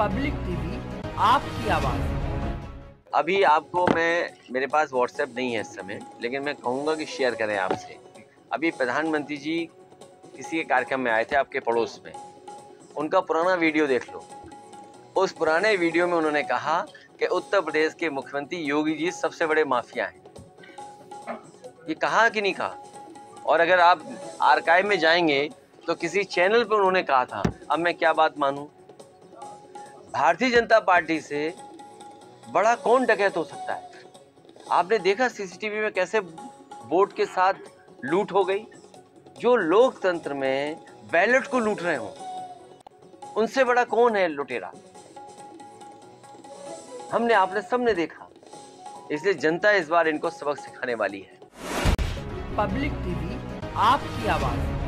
Public TV, आपकी आवाज़। अभी आपको मेरे पास व्हाट्सएप नहीं है इस समय, लेकिन मैं कहूँगा कि शेयर करें आपसे। अभी प्रधानमंत्री जी किसी के कार्यक्रम में आए थे आपके पड़ोस में, उनका पुराना वीडियो देख लो। उस पुराने वीडियो में उन्होंने कहा कि उत्तर प्रदेश के मुख्यमंत्री योगी जी सबसे बड़े माफिया हैं। ये कहा कि नहीं कहा? और अगर आप आर्काइव में जाएंगे तो किसी चैनल पर उन्होंने कहा था। अब मैं क्या बात मानूं? भारतीय जनता पार्टी से बड़ा कौन डकैत हो सकता है? आपने देखा सीसीटीवी में कैसे वोट के साथ लूट हो गई? जो लोकतंत्र में बैलेट को लूट रहे हो, उनसे बड़ा कौन है लुटेरा? हमने आपने सबने देखा, इसलिए जनता इस बार इनको सबक सिखाने वाली है। पब्लिक टीवी, आपकी आवाज़।